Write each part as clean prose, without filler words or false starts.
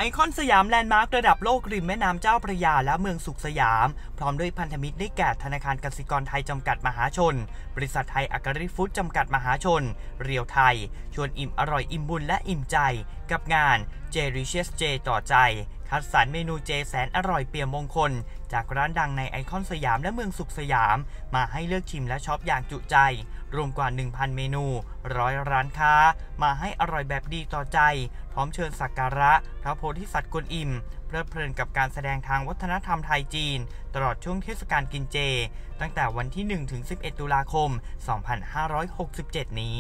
ไอคอนสยามแลนด์มาร์คระดับโลกริมแม่น้ำเจ้าพระยาและเมืองสุขสยามพร้อมด้วยพันธมิตรได้แก่ธนาคารกสิกรไทยจำกัดมหาชนบริษัทไทยอักริฟู้ดจำกัดมหาชนเรียวไทยชวนอิ่มอร่อยอิ่มบุญและอิ่มใจกับงาน J-Riches J ต่อใจคัดสรรเมนูเจแสนอร่อยเปี่ยมมงคลจากร้านดังในไอคอนสยามและเมืองสุขสยามมาให้เลือกชิมและช็อปอย่างจุใจรวมกว่า 1,000 เมนู100 ร้านค้ามาให้อร่อยแบบดีต่อใจพร้อมเชิญสักการะพระโพธิสัตว์กวนอิมเพลิดเพลินกับการแสดงทางวัฒนธรรมไทยจีนตลอดช่วงเทศกาลกินเจตั้งแต่วันที่ 1-11 ตุลาคม 2567 นี้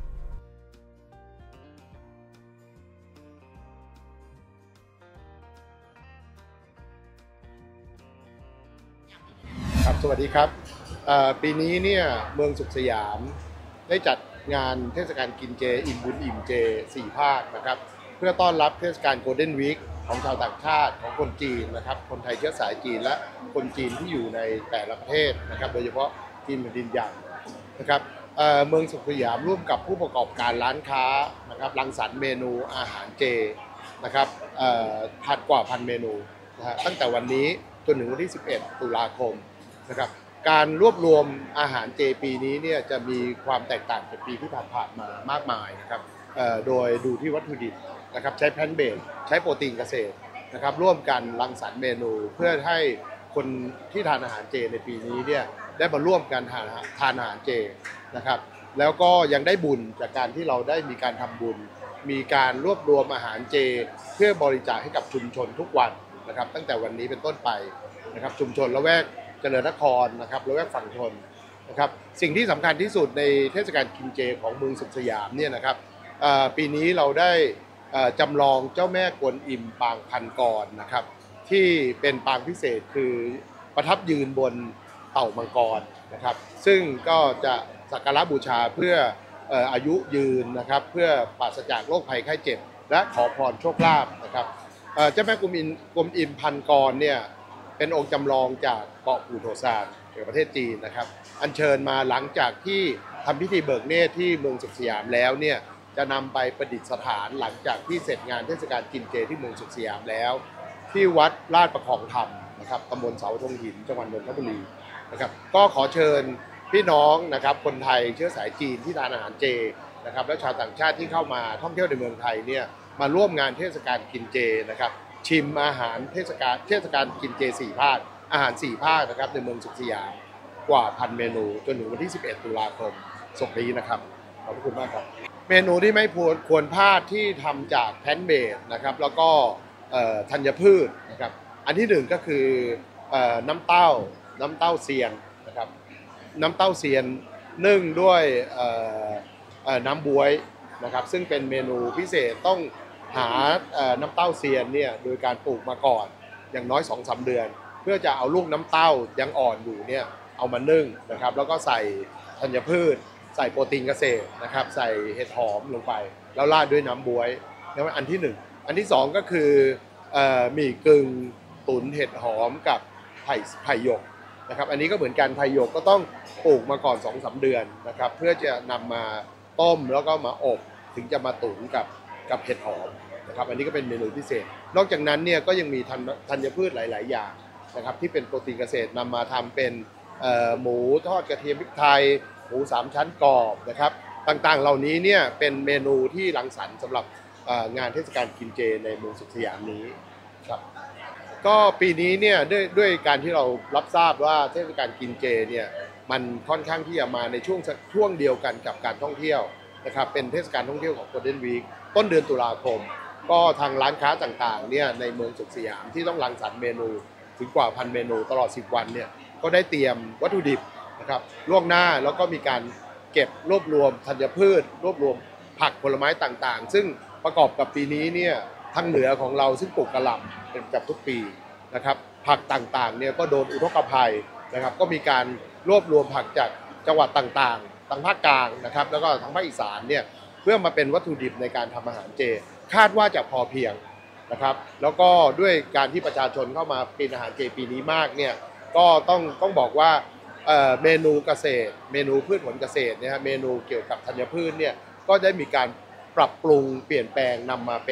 ครับสวัสดีครับปีนี้เนี่ยเมืองสุขสยามได้จัดงานเทศกาลกินเจอิ่มบุญอิ่มเจ4 ภาคนะครับเพื่อต้อนรับเทศกาลโกลเด้นวีคของชาวต่างชาติของคนจีนนะครับคนไทยเชื้อสายจีนและคนจีนที่อยู่ในแต่ละประเทศนะครับโดยเฉพาะจีนแผ่นดินใหญ่นะครับเมืองสุขสยามร่วมกับผู้ประกอบการร้านค้านะครับรังสรรค์เมนูอาหารเจนะครับพันกว่าพันเมนูนะฮะตั้งแต่วันนี้จนถึงวันที่ 11 ตุลาคมนะครับการรวบรวมอาหารเจปีนี้เนี่ยจะมีความแตกต่างจากปีที่ผ่านมามากมายนะครับโดยดูที่วัตถุดิบนะครับใช้แพลนท์เบสใช้โปรตีนเกษตรนะครับร่วมกันรังสรรค์เมนูเพื่อให้คนที่ทานอาหารเจในปีนี้เนี่ยได้มาร่วมกันทานอาหารเจนะครับแล้วก็ยังได้บุญจากการที่เราได้มีการทำบุญมีการรวบรวมอาหารเจเพื่อบริจาคให้กับชุมชนทุกวันนะครับตั้งแต่วันนี้เป็นต้นไปนะครับชุมชนละแวกเจริญนครนะครับละแวกฝั่งทนนะครับสิ่งที่สำคัญที่สุดในเทศกาลกินเจของเมืองสุขสยามเนี่ยนะครับปีนี้เราได้จำลองเจ้าแม่กวนอิมปางพันกรนะครับที่เป็นปางพิเศษคือประทับยืนบนเต่ามังกรนะครับซึ่งก็จะสักการะบูชาเพื่ออายุยืนนะครับเพื่อปราศจากโรคภัยไข้เจ็บและขอพรโชคลาภนะครับเจ้าแม่กวนอิมพันกรเนี่ยเป็นองค์จำลองจากเกาะปูโทซานจากประเทศจีนนะครับอัญเชิญมาหลังจากที่ทำพิธีเบิกเนตรที่เมืองสุขสยามแล้วเนี่ยจะนำไปประดิษฐานหลังจากที่เสร็จงานเทศกาลกินเจที่เมืองสุขสยามแล้วที่วัดลาดประคองธรรมนะครับตำบลเสาธงหินจังหวัดนนทบุรีนะครับก็ขอเชิญพี่น้องนะครับคนไทยเชื้อสายจีนที่ทานอาหารเจนะครับและชาวต่างชาติที่เข้ามาท่องเที่ยวในเมืองไทยเนี่ยมาร่วมงานเทศกาลกินเจนะครับชิมอาหารเทศกาลกินเจ4 ภาคอาหาร4 ภาคนะครับในเมืองสุขสยามกว่า1,000 เมนูจนถึงวันที่ 11 ตุลาคมศกนี้นะครับขอบคุณมากครับเมนูที่ไม่ควรพลาดที่ทำจากแพลนท์เบสนะครับแล้วก็ธัญพืชนะครับอันที่1ก็คือน้ำเต้าเซียนนะครับน้ำเต้าเซียนนึ่งด้วยน้ำบ๊วยนะครับซึ่งเป็นเมนูพิเศษต้องหาน้ำเต้าเซียนเนี่ยโดยการปลูกมาก่อนอย่างน้อย 2-3 เดือนเพื่อจะเอาลูกน้ำเต้ายังอ่อนอยู่เนี่ยเอามานึ่งนะครับแล้วก็ใส่ธัญพืชใส่โปรตีนเกษตรนะครับใส่เห็ดหอมลงไปแล้วราดด้วยน้ำบ๊วยนี่เป็นอันที่1อันที่2ก็คือหมี่กึ่งตุ๋นเห็ดหอมกับไผ่หยกนะครับอันนี้ก็เหมือนกันไผ่หยกก็ต้องปลูกมาก่อน 2-3 เดือนนะครับเพื่อจะนำมาต้มแล้วก็มาอบถึงจะมาตุ๋นกับเห็ดหอมนะครับอันนี้ก็เป็นเมนูพิเศษนอกจากนั้นเนี่ยก็ยังมีธัญพืชหลายๆอย่างนะครับที่เป็นโปรตีนเกษตรนำมาทำเป็นหมูทอดกระเทียมพริกไทยหมู3 ชั้นกรอบนะครับต่างๆเหล่านี้เนี่ยเป็นเมนูที่รังสรรค์สำหรับงานเทศกาลกินเจในเมืองสุขสยามนี้ครับก็ปีนี้เนี่ยด้วยการที่เรารับทราบว่าเทศกาลกินเจเนี่ยมันค่อนข้างที่จะมาในช่วงเดียวกันกับการท่องเที่ยวนะครับเป็นเทศกาลท่องเที่ยวของ Golden Week ต้นเดือนตุลาคมก็ทางร้านค้าต่างๆเนี่ยในเมืองสุขสยามที่ต้องรังสรรค์เมนูถึงกว่า1,000 เมนูตลอด10 วันเนี่ยก็ได้เตรียมวัตถุดิบนะครับล่วงหน้าแล้วก็มีการเก็บรวบรวมธัญพืชรวบรวมผักผลไม้ต่างๆซึ่งประกอบกับปีนี้เนี่ยทางเหนือของเราซึ่งปลูกกะหล่ำเป็นประจำทุกปีนะครับผักต่างๆเนี่ยก็โดนอุทกภัยนะครับก็มีการรวบรวมผักจากจังหวัดต่างๆทางภาคกลางนะครับแล้วก็ทางภาคอีสานเนี่ยเพื่อมาเป็นวัตถุดิบในการทำอาหารเจคาดว่าจะพอเพียงนะครับแล้วก็ด้วยการที่ประชาชนเข้ามากินอาหารเจปีนี้มากเนี่ยก็ต้องบอกว่าเมนูเกษตรเมนูพืชผลเกษตรเนี่ยเมนูเกี่ยวกับธัญพืชเนี่ยก็ได้มีการปรับปรุงเปลี่ยนแปลงนำมาเป็น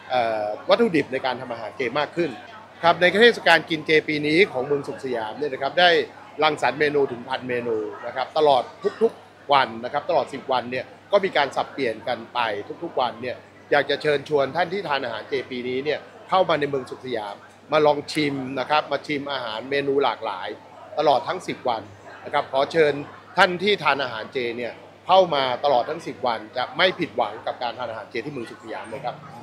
วัตถุดิบในการทำอาหารเจมากขึ้นครับในเทศกาลกินเจปีนี้ของเมืองสุขสยามเนี่ยนะครับได้รังสรรค์เมนูถึง1,000 เมนูนะครับตลอดทุกๆวันนะครับตลอด10 วันเนี่ยก็มีการสับเปลี่ยนกันไปทุกๆวันเนี่ยอยากจะเชิญชวนท่านที่ทานอาหารเจปีนี้เนี่ยเข้ามาในเมืองสุขสยามมาลองชิมนะครับมาชิมอาหารเมนูหลากหลายตลอดทั้ง10 วันนะครับขอเชิญท่านที่ทานอาหารเจเนี่ยเข้ามาตลอดทั้ง10 วันจะไม่ผิดหวังกับการทานอาหารเจที่เมืองสุขสยามเลยครับ